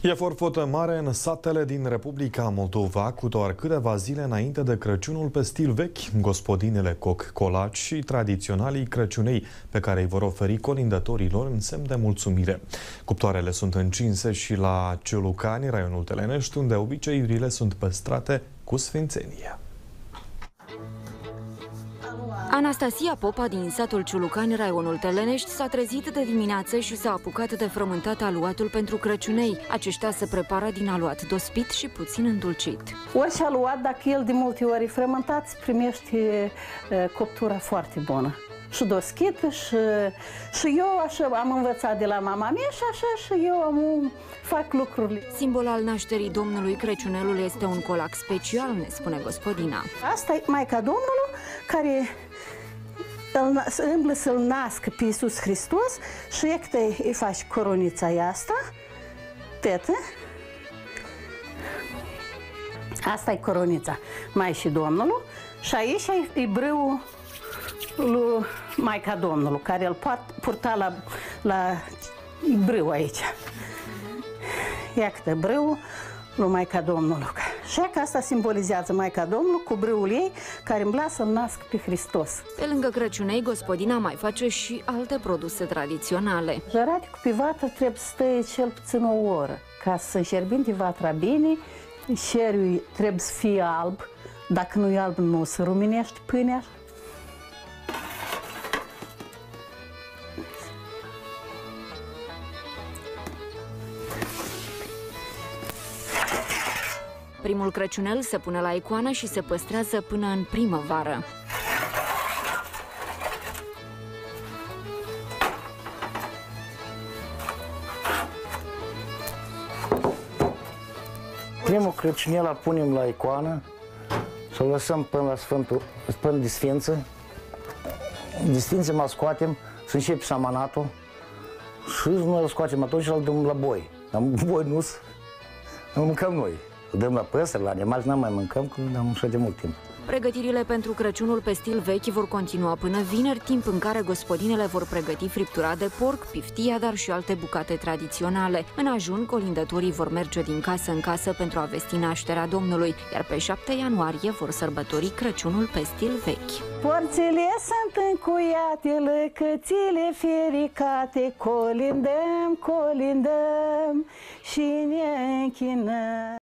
E forfotă mare în satele din Republica Moldova, cu doar câteva zile înainte de Crăciunul pe stil vechi. Gospodinele coc colaci și tradiționalii crăciunei pe care îi vor oferi colindătorilor în semn de mulțumire. Cuptoarele sunt încinse și la Ciulucani, raionul Telenești, unde obiceiurile sunt păstrate cu sfințenie. Anastasia Popa din satul Ciulucani, raionul Telenești, s-a trezit de dimineață și s-a apucat de frământat aluatul pentru Crăciunei. Aceștia se prepară din aluat dospit și puțin îndulcit. Orice aluat, dacă el de multe ori e frământat, primești coptura foarte bună. Și doschită și eu așa am învățat de la mama mea și așa și eu fac lucrurile. Simbol al nașterii Domnului, Crăciunelul este un colac special, ne spune gospodina. Asta e Maica Domnului, care îmblă să-L nască pe Iisus Hristos și e că îi faci coronița asta, tătă. Asta e coronița Maicii Domnului și aici e brâul lui Maica Domnului, care îl purta la brâu aici. Iată brâul lui Maica Domnului. Și că asta simbolizează Maica Domnului cu brâul ei, care îmbla să-L nască pe Hristos. Pe lângă Crăciunei, gospodina mai face și alte produse tradiționale. Jăraticul pe vatră trebuie să stea cel puțin o oră. Ca să înșerbinte vatra bine, șeriul trebuie să fie alb. Dacă nu e alb, nu se ruminește pâinea. Primul Crăciunel se pune la icoană și se păstrează până în primăvară. Primul Crăciunel îl punem la icoană, să-l lăsăm până de Sfință. De Sfință mă scoatem, să începe samanatul și noi îl scoatem atunci și îl dăm la boi. Dar boi nu mâncăm noi. Îl dăm la păsări, la animali, n-am mai mâncăm, că am așa de mult timp. Pregătirile pentru Crăciunul pe stil vechi vor continua până vineri, timp în care gospodinele vor pregăti friptura de porc, piftia, dar și alte bucate tradiționale. În ajun, colindătorii vor merge din casă în casă pentru a vesti nașterea Domnului, iar pe 7 ianuarie vor sărbători Crăciunul pe stil vechi. Porțile sunt încuiate, lăcățile fericate, colindăm, colindăm și ne închinăm.